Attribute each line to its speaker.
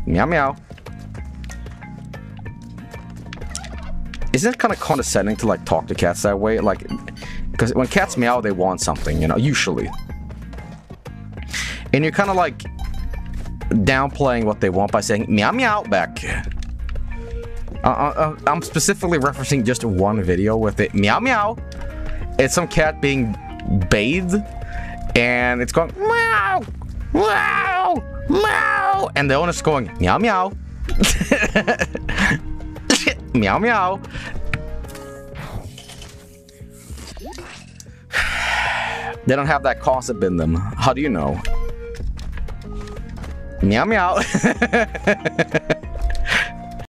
Speaker 1: Meow meow. Isn't it kind of condescending to like talk to cats that way? Like, because when cats meow, they want something, you know, usually. And you're kind of like downplaying what they want by saying meow meow back. I'm specifically referencing just one video with it meow meow. It's some cat being bathed, and it's going meow meow meow, and the owner's going meow meow. Meow meow. They don't have that concept in them. How do you know? Meow meow.